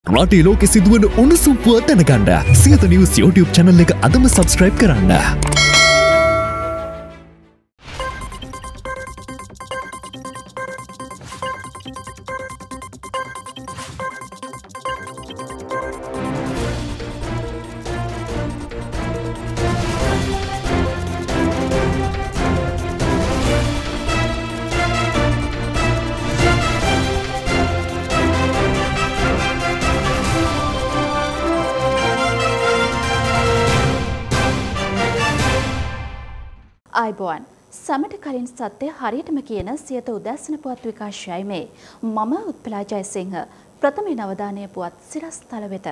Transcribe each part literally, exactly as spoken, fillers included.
රටේ ලෝකෙ සිදුවන උණුසුම් පුවත් දැනගන්න සියත නිවුස් YouTube channel එක අදම subscribe කරන්න. අයිබෝන් සමට කලින් සත්‍ය හරියටම කියන සියත උදැසන පුවත් විකාශයයි මේ මම උත්පලා ජයසිංහ ප්‍රථම නවධානය පුවත් සිරස්තල වෙත.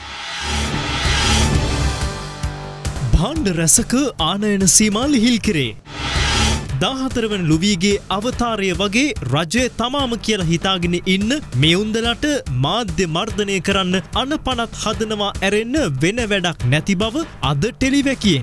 භාණ්ඩ රැසක ආනයන සීමා ලිහිල් කෙරේ. දාහතර වන ලුවීගේ අවතාරය වගේ රජය තමාම කියලා හිතාගෙන ඉන්න මේ උන්දලට මාධ්‍ය මර්ධනය කරන්න අනපනත් හදනවා ඇරෙන්න වෙන වැඩක් නැති බව අද ටෙලිවැකියෙන්.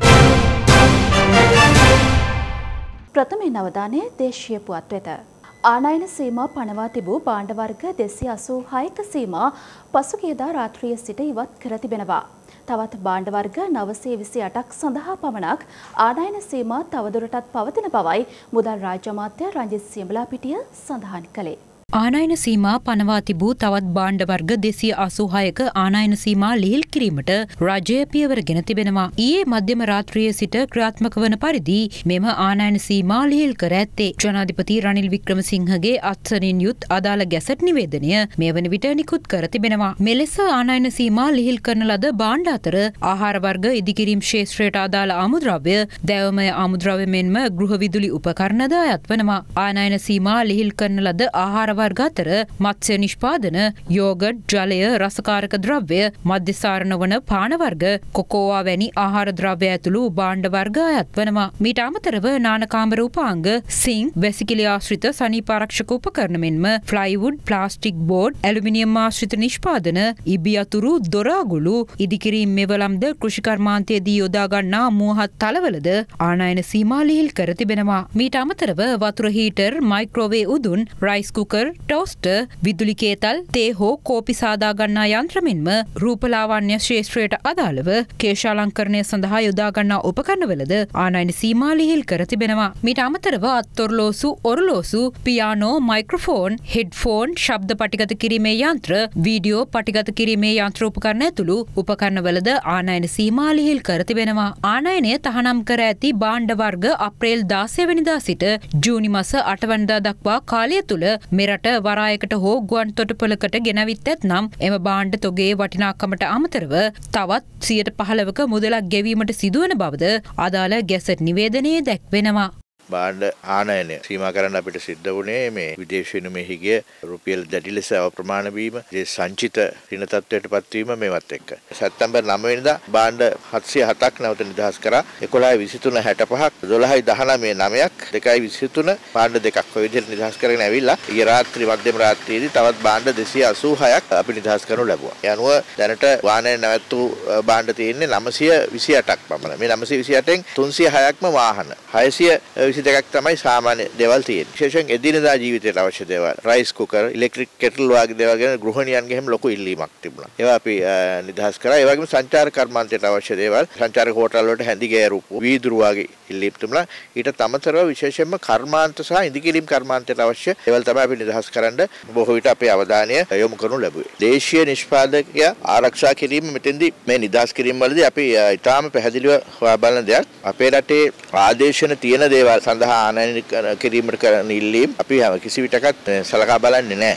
ප්‍රථම නවධානයේ දේශීය පුවත් වෙත. ආනයන සීමා පනවා තිබූ භාණ්ඩ වර්ග දෙසිය අසූ හයක සීමා පසුගියදා රාත්‍රියේ සිට ඉවත් කර තිබෙනවා. තවත් භාණ්ඩ වර්ග නවසිය විසි අටක් සඳහා පමණක් ආනයන සීමා තවදුරටත් පවතින බවයි මුදල් රාජ්‍ය අමාත්‍ය රංජිත් සියඹලාපිටිය සඳහන් කළේ. ආනයන සීමා පනවා තිබූ තවත් භාණ්ඩ වර්ග දෙසිය අසූ හයක ආනයන සීමා ලිහිල් කිරීමට රජය පියවර ගෙන තිබෙනවා. ඊයේ මධ්‍යම රාත්‍රියේ සිට ක්‍රියාත්මක වන පරිදි මෙම ආනයන සීමා ලිහිල් කර ඇත්තේ. ජනාධිපති රනිල් වික්‍රමසිංහගේ අත්සනින් යුත් අදාළ ගැසට් නිවේදනය මේ වන විට නිකුත් කර තිබෙනවා. මෙලෙස ආනයන සීමා ලිහිල් කරන ලද භාණ්ඩ අතර ආහාර වර්ග ඉදිකිරීම් ක්ෂේත්‍රයට අදාළ ආමුද්‍රව්‍ය, දැවමය ආමුද්‍රව්‍ය මෙන්ම ගෘහ විදුලි උපකරණද අයත් වනවා. ආනයන සීමා ලිහිල් කරන ලද ආහාර වර්ග අතර මත්ස්‍ය නිෂ්පාදන, යෝගට්, ජලය, රසකාරක ද්‍රව්‍ය, මධ්‍යසාරණ වන පාන වර්ග, කොකෝවා වැනි ආහාර ද්‍රව්‍ය ඇතුළු භාණ්ඩ වර්ග අයත් වනවා. මීට අමතරව නානකාමර උපාංග, සිංක්, වැසිකිලි ආශ්‍රිත සනීප ආරක්ෂක උපකරණ මෙන්ම ෆ්ලයිවුඩ්, ප්ලාස්ටික් බෝඩ්, ඇලුමිනියම් ආශ්‍රිත නිෂ්පාදන, ඉබි අතුරු, දොර අගුළු, ඉදිකිරීම් මෙවලම්ද කෘෂි කර්මාන්තයේදී යොදා ගන්නා මුවහත් තලවලද ආනයන සීමා ලිහිල් කර තිබෙනවා. මීට අමතරව වතුර හීටර්, මයික්‍රෝවේව් උදුන්, රයිස් කුකර්, ටෝස්ටර්, විදුලි කේතල්, තේ හෝ කෝපි සාදා ගන්නා යන්ත්‍ර මෙන්ම රූපලාවන්‍ය ක්ෂේත්‍රයට අදාළව කේශාලංකරණය සඳහා යොදා ගන්නා උපකරණවලද ආනයන සීමා ලිහිල් කර තිබෙනවා. මීට අමතරව අත්ඔරලෝසු, ඔරලෝසු, පියානෝ, මයික්‍රොෆෝන්, හෙඩ්ෆෝන්, ශබ්ද පටිගත කිරීමේ යන්ත්‍ර, වීඩියෝ පටිගත කිරීමේ යන්ත්‍ර උපකරණ ඇතුළු උපකරණවලද ආනයන සීමා ලිහිල් කර තිබෙනවා. ආනයනය තහනම් කර ඇති භාණ්ඩ වර්ග අප්‍රේල් දාසය වෙනිදා සිට ජූනි මාස අට වෙනිදා දක්වා කාලය තුල මෙරට වරායකට හෝ ගුවන් තොටුපළකට ගෙනවිත් ඇතනම් එම භාණ්ඩ තොගේ වටිනාකමට අමතරව තවත් සියයට පහළවක මුදලක් ගෙවීමට සිදුවන බවද අදාළ ගැසට් නිවේදනයේ දැක්වෙනවා. භාණ්ඩ ආනයනය සීමා කරන්න අපිට සිද්ධ වුණේ මේ විදේශ විනිමයෙහි ගිය රුපියල් දැඩි ලෙස අප්‍රමාණ වීම, ඒ සංචිත ඍණ තත්ත්වයට පත්වීම මේවත් එක්ක සැප්තැම්බර් නවය වෙනිදා භාණ්ඩ හත්සිය හතක් නැවත නිදහස් කරා. එකොළහයි විසිතුන හැටපහක්, දොළහයි දහනවය නවයක්, දෙකයි විසිතුන භාණ්ඩ දෙකක් ඔය විදිහට නිදහස් කරගෙන ඇවිල්ලා ඊයේ රාත්‍රී මධ්‍යම රාත්‍රියේදී තවත් භාණ්ඩ දෙසිය අසූ හයක් අපි නිදහස් කරනු ලැබුවා. ඒ අනුව දැනට වාහනය නැවැත්වූ භාණ්ඩ තියෙන්නේ නවසිය විසි අටක් පමණ. මේ නවසිය විසි අටෙන් තුන්සිය හයක්ම වාහන, හයසිය විසි දෙකක් තමයි සාමාන්‍ය දේවල් තියෙන්නේ. විශේෂයෙන් එදිනදා ජීවිතයට අවශ්‍ය දේවල්, රයිස් කුකර්, ඉලෙක්ට්‍රික් කෙටල් වගේ දේවල් ගැන ගෘහණියන්ගේ හැම ලොකු ඉල්ලීමක් තිබුණා. ඒවා අපි නිදහස් කරා. ඒ වගේම සංචාර කර්මාන්තයට අවශ්‍ය දේවල්, සංචාරක හෝටල් වලට හැඳි ගෑරුප්, වීදුරු වගේ ඉල්ලීම් තිබුණා. ඊට අමතරව විශේෂයෙන්ම කර්මාන්ත සහ ඉදිකිරීම් කර්මාන්තයට අවශ්‍ය දේවල් තමයි අපි නිදහස් කරන්න බොහෝ විට අපේ අවධානය යොමු කරනු ලැබුවේ. දේශීය නිෂ්පාදකයා ආරක්ෂා කිරීම මෙතෙන්දී මේ නිදහස් කිරීම වලදී අපි ඊටාම පැහැදිලිව හොයා බලන දෙයක්. අපේ රටේ ආදේශන තියෙන දේවල් සඳහා ආනයන කිරීමට කරන ඉල්ලීම් අපි කිසි විටකත් සලකා බලන්නේ නැහැ.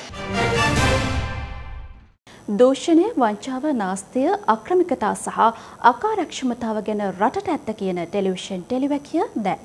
දූෂණය, වංචාව, නාස්තිය, අක්‍රමිකතා සහ අකාර්යක්ෂමතාව ගැන රටට ඇත්ත කියන ටෙලිවිෂන් ටෙලිවැකිය දැන්.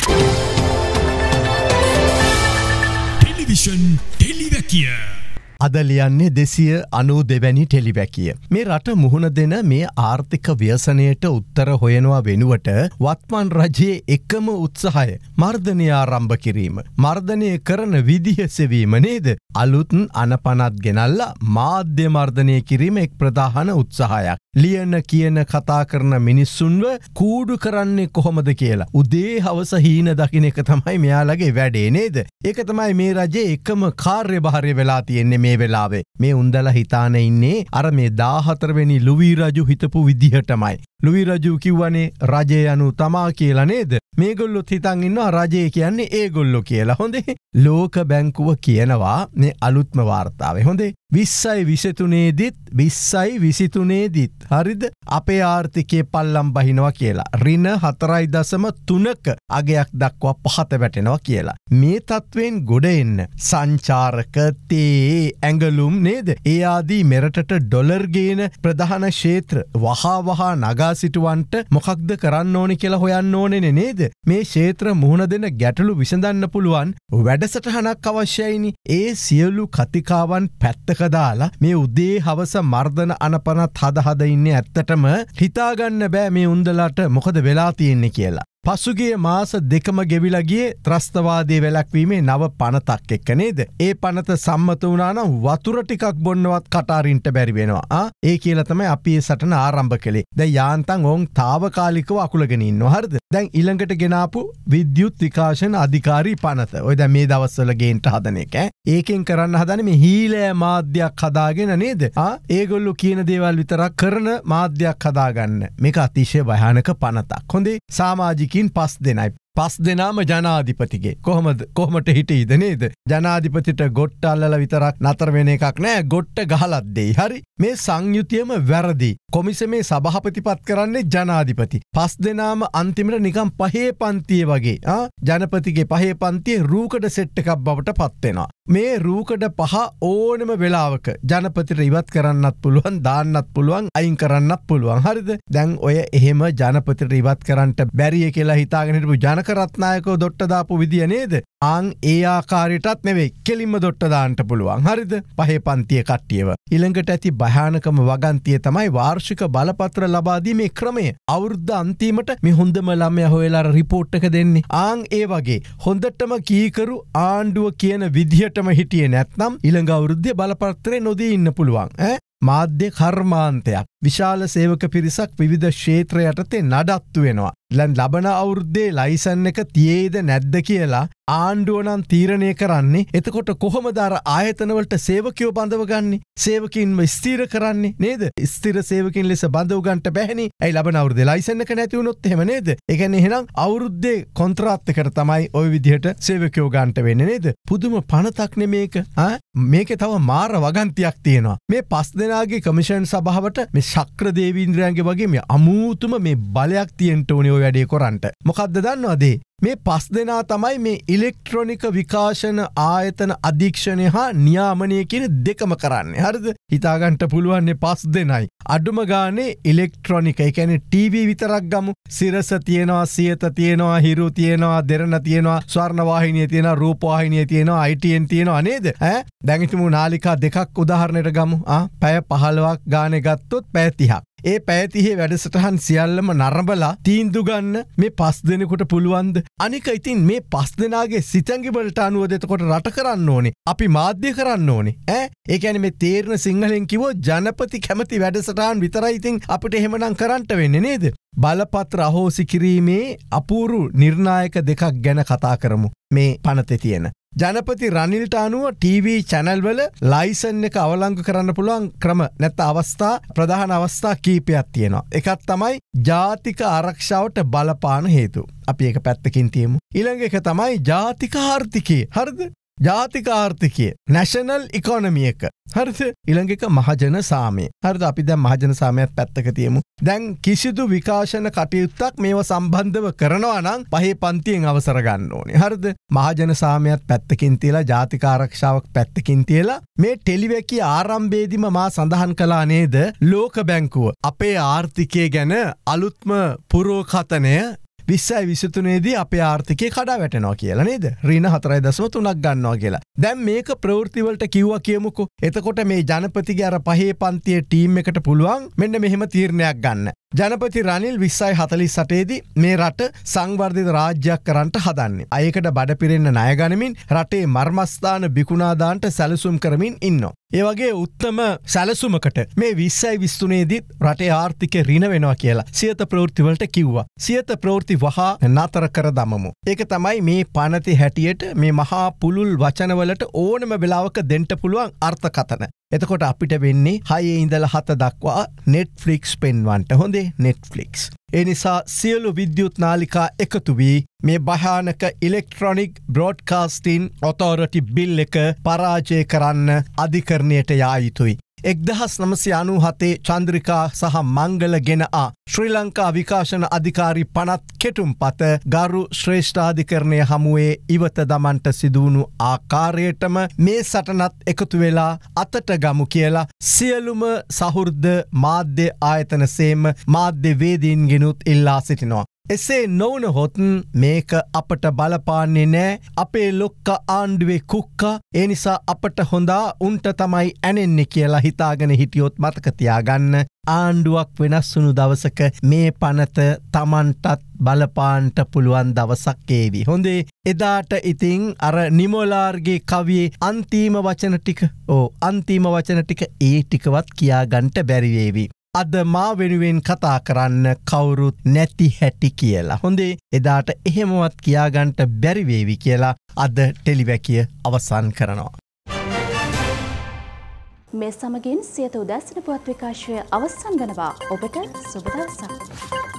ටෙලිවිෂන් ටෙලිවැකිය අද ලියන්නේ දෙසිය අනූ දෙවැනි ටෙලිවැකිය. මේ රට මුහුණ දෙන මේ ආර්ථික ව්‍යසනයට උත්තර හොයනවා වෙනුවට වත්මන් රජයේ එකම උත්සාහය මර්ධනය ආරම්භ කිරීම. මර්ධනය කරන විදිහ සෙවීම නේද? අලුත් අනපනත් ගෙනල්ලා මාධ්‍ය මර්ධනය කිරීම එක් ප්‍රධාන උත්සාහයක්. ලියන කියන කතා කරන මිනිස්සුන්ව කූඩු කරන්නේ කොහොමද කියලා. උදේ හවස හීන දකින්න එක තමයි මෙයාලගේ වැඩේ නේද? ඒක තමයි මේ රජේ එකම කාර්යභාරය වෙලා තියෙන්නේ මේ වෙලාවේ. මේ උන්දලා හිතාන ඉන්නේ අර මේ දාහතර වෙනි ලුවී රජු හිතපු විදිහටමයි. ලුවී රජු කිව්වනේ රජය යනු තමා කියලා නේද? මේගොල්ලොත් හිතන් ඉන්නවා රජය කියන්නේ ඒගොල්ලෝ කියලා. හොඳේ. ලෝක බැංකුව කියනවා මේ අලුත්ම වාර්තාවේ. හොඳේ. විස්සයි විසිතුනේදිත් විස්සයි විසිතුනේදිත් හරිද අපේ ආර්ථිකයේ පල්ලම් බහිනවා කියලා. ඍණ හතරයි දශම තුනක අගයක් දක්වා පහත වැටෙනවා කියලා. මේ තත්වෙන් ගොඩ එන්න සංචාරක තේ ඇඟලුම් නේද? ඒ ආදී මෙරටට ඩොලර් ගේන ප්‍රධාන ක්ෂේත්‍ර වහා වහා නගා සිටුවන්ට මොකක්ද කරන්න ඕනේ කියලා හොයන්න ඕනේ නේද? මේ ක්ෂේත්‍ර මුහුණ දෙන ගැටලු විසඳන්න පුළුවන් වැඩසටහනක් අවශ්‍යයිනි. ඒ සියලු කතිකාවන් පැත්තක දාලා මේ උදේ හවස මර්ධන අනපනත් හද හද ඉන්නේ ඇත්තටම හිතාගන්න බෑ මේ උන්දලට මොකද වෙලා තියෙන්නේ කියලා. පසුගිය මාස දෙකම ගෙවිලා ගියේ ත්‍රස්තවාදී වැළැක්වීමේ නව පනතක් එක්ක නේද? ඒ පනත සම්මත වුණා නම් වතුර ටිකක් බොන්නවත් කටාරින්ට බැරි වෙනවා. ආ ඒ කියලා තමයි අපි මේ සටන ආරම්භ කළේ. දැන් යාන්තම් ඕන් తాවකාලිකව අකුලගෙන ඉන්නවා. හරිද? දැන් ඊළඟට ගෙනාපු විද්‍යුත් විකාශන අධිකාරී පනත. ඔය දැන් මේ දවස්වල ගේන්න හදන එක ඈ. ඒකෙන් කරන්න හදන්නේ මේ හීලෑ මාධ්‍යයක් හදාගෙන නේද? ආ ඒගොල්ලෝ කියන දේවල් විතරක් කරන මාධ්‍යයක් හදාගන්න. මේක අතිශය භයානක පනතක්. හොඳේ. සමාජික කින් පස් දෙනයි. පස් දෙනාම ජනාධිපතිගේ. කොහොමද කොහොමට හිටීද නේද? ජනාධිපතිට ගොට්ට අල්ලලා විතරක් නතර වෙන එකක් නෑ. ගොට්ට ගහලත් දෙයි. හරි. මේ සංයුතියම වැරදි. කොමිසමේ සභාපතිපත් කරන්නේ ජනාධිපති. පස් දෙනාම අන්තිමට නිකන් පහේ පන්තියේ වගේ. ආ ජනපතිගේ පහේ පන්තියේ රූකඩ සෙට් එකක් බවට පත් වෙනවා. මේ රූකඩ පහ ඕනම වෙලාවක ජනපතිට ඉවත් කරන්නත් පුළුවන්, දාන්නත් පුළුවන්, අයින් කරන්නත් පුළුවන්. හරිද? දැන් ඔය එහෙම ජනපතිට ඉවත් කරන්න බැරිය කියලා හිතාගෙන හිටපු ජනක රත්නායකව දොට්ට දාපු විදිය නේද? ආන් ඒ ආකාරයටත් නෙවෙයි කෙලින්ම දොට්ට දාන්න පුළුවන්. හරිද? පහේ පන්තියේ කට්ටියව. ඊළඟට ඇති භයානකම වගන්තිය තමයි වාර්ෂික බලපත්‍ර ලබා දීමේ ක්‍රමය. අවුරුද්ද අන්තිමට මේ හොඳම ළමයා හොයලා රිපෝට් එක දෙන්නේ. ආන් ඒ වගේ හොඳටම කීකරු ආණ්ඩුව කියන විදිහටම හිටියේ නැත්නම් ඊළඟ අවුරුද්දේ බලපත්‍රේ නොදී ඉන්න පුළුවන්. ඈ මාධ්‍ය කර්මාන්තයක්. විශාල සේවක පිරිසක් විවිධ ක්ෂේත්‍ර යටතේ නඩත්තු වෙනවා. ලන් ලබන අවුරුද්දේ ලයිසන් එක තියේද නැද්ද කියලා ආණ්ඩුව නම් තීරණය කරන්නේ. එතකොට කොහොමද අර ආයතන වලට සේවකයෝ බඳව ගන්නේ? සේවකින්ව ස්ථිර කරන්නේ නේද? ස්ථිර සේවකින් ලෙස බඳව ගන්නට බැහැනේ. ඇයි ලබන අවුරුද්දේ ලයිසන් එක නැති වුණොත් එහෙම නේද? ඒ කියන්නේ එහෙනම් අවුරුද්දේ කොන්ත්‍රාත් එකට තමයි ওই විදිහට සේවකයෝ ගන්නට වෙන්නේ නේද? පුදුම පනතක් නේ මේක. ආ මේකේ තව මාර වගන්තියක් තියෙනවා. මේ පස් දෙනාගේ කමිෂන් සභාවට මේ ශක්‍ර දේවීන්ද්‍රයන්ගේ වගේ මේ අමූතුම මේ බලයක් තියෙන්න ඕනේ ඔය වැඩේ කරන්නට. මොකද්ද දන්නවද? මේ පස් දෙනා තමයි මේ ඉලෙක්ට්‍රොනික විකාශන ආයතන අධීක්ෂණය හා නියාමනය කියන දෙකම කරන්නේ. හරිද? හිතාගන්න පුළුවන් මේ පස් දෙනයි. අඩුම ගානේ ඉලෙක්ට්‍රොනික, ඒ කියන්නේ ටීවී විතරක් ගමු. සිරස තියෙනවා, සියත තියෙනවා, හිරු තියෙනවා, දෙරණ තියෙනවා, ස්වර්ණ වාහිනිය තියෙනවා, රූප වාහිනිය තියෙනවා, ආයි ටී එන් තියෙනවා නේද? ඈ දැන් හිතමු නාලිකා දෙකක් උදාහරණයට ගමු. ආ පැය පහළොවක් ගානේ ගත්තොත් පැය තිහක්. ඒ පැය තිහේ වැඩසටහන් සියල්ලම නරඹලා තීන්දුව ගන්න මේ පස් දෙනෙකුට පුළුවන්ද? අනික ඉතින් මේ පස් දෙනාගේ සිතැඟි වලට අනුව එතකොට රට කරන්න ඕනේ. අපි මාධ්‍ය කරන්න ඕනේ. ඈ ඒ කියන්නේ මේ තේරෙන සිංහලෙන් කිව්වොත් ජනපති කැමති වැඩසටහන් විතරයි ඉතින් අපිට එහෙමනම් කරන්න වෙන්නේ නේද? බලපත්‍ර අහෝසි කිරීමේ අපූරු නිර්ණායක දෙකක් ගැන කතා කරමු මේ පනතේ තියෙන. ජනපති රනිල්ට අනුව ටීවී චැනල් වල ලයිසන් එක අවලංගු කරන්න පුළුවන් ක්‍රම නැත්නම් අවස්ථා ප්‍රධාන අවස්ථා කීපයක් තියෙනවා. එකක් තමයි ජාතික ආරක්ෂාවට බලපාන හේතු. අපි ඒක පැත්තකින් තියමු. ඊළඟ එක තමයි ජාතික ආර්ථිකය. හරිද? ජාතික ආර්ථිකය නැෂනල් ඉකොනොමි එක. හරිද? ඊළඟ එක මහජන සාමය. හරිද? අපි දැන් මහජන සාමයත් පැත්තක තියමු. දැන් කිසිදු විකාශන කටයුත්තක් මේව සම්බන්ධව කරනවා නම් පහේ පන්තියෙන් අවසර ගන්න ඕනේ. හරිද? මහජන සාමයත් පැත්තකින් තියලා ජාතික ආරක්ෂාවක් පැත්තකින් තියලා මේ ටෙලිවැකි ආරම්භයේදීම මා සඳහන් කළා නේද? ලෝක බැංකුව අපේ ආර්ථිකය ගැන අලුත්ම පුරෝකථනය විස්සයි විසිතුනේදී අපේ ආර්ථිකය කඩා වැටෙනවා කියලා නේද? ඍණ හතරයි දශම තුනක් ගන්නවා කියලා. දැන් මේක ප්‍රවෘත්ති වලට කිව්වා කියමුකෝ. එතකොට මේ ජනපතිගේ අර පහේ පන්තියේ ටීම් එකට පුළුවන් මෙන්න මෙහෙම තීරණයක් ගන්න. ජනපති රනිල් විස්සයි හතලිස් අටේදී මේ රට සංවර්ධිත රාජ්‍යයක් කරන්නට හදන්නේ. අයකට බඩ පිරෙන්න ණය ගනිමින් රටේ මර්මස්ථාන බිකුණාදාන්ට සැලසුම් කරමින් ඉන්නවා. ඒ වගේ උත්තම සැලසුමකට මේ විස්සයි විස්තුනේදීත් රටේ ආර්ථිකය රින වෙනවා කියලා සියත ප්‍රවෘත්ති වලට කිව්වා. සියත ප්‍රවෘත්ති වහා නතර කර දමමු. ඒක තමයි මේ පනති හැටියට මේ මහා පුළුල් වචනවලට ඕනම වෙලාවක දෙන්න පුළුවන් අර්ථකථන. එතකොට අපිට වෙන්නේ හයේ ඉඳලා හත දක්වා Netflix පෙන්වන්නට. හොඳේ Netflix. ඒ නිසා සියලු විද්‍යුත් නාලිකා එකතු වී මේ භයානක ඉලෙක්ට්‍රොනික් බ්‍රෝඩ්කාස්ටින් ඔතොරිටි බිල් එක පරාජය කරන්න අධිකරණයට යා යුතුයි. එක්දහස් නමසය අනූ හතේ චන්ද්‍රිකා සහ මංගල ගෙන ආ ශ්‍රී ලංකා විකාශන අධිකාරි පනත් කෙටුම් පත ගරු ශ්‍රේෂ්ඨාධිකරණය හමුවේ ඉවත දමන්ට සිදුවුණු ආකාරයටම මේ සටනත් එකතු වෙලා අතට ගමු කියලා සියලුම සහෘද මාධ්‍ය ආයතන සේම මාධ්‍ය වේදීන්ගෙනුත් ඉල්ලා සිටිනවා. එසේ නොවන හොත් මේක අපට බලපාන්නේ නෑ අපේ ලොක්ක ආණ්ඩුවේ කුක්කා ඒ නිසා අපට හොඳා උන්ට තමයි ඇනෙන්නේ කියලා හිතාගෙන හිටියොත් මතක තියාගන්න ආණ්ඩුවක් වෙනස් වුණු දවසක මේ පනත තමන්ටත් බලපාන්ට පුළුවන් දවසක් ඒවි. හොඳේ එදාට ඉතින් අර නිමෝලාර්ගේ කවියේ අන්තිම වචන ටික ඕ අන්තිම වචන ටික ඒ ටිකවත් කියාගන්ට බැරිවේවි. අද මා වෙනුවෙන් කතා කරන්න කවුරුත් නැති හැටි කියලා. හොඳේ එදාට එහෙමවත් කියාගන්ට බැරිවේවි කියලා අද ටෙලිවැකිය අවසන් කරනවා. මේ සමගින් සියත උදැසන පුවත් විකාශය අවසන් වනවා. ඔබට සුබ දවසක්.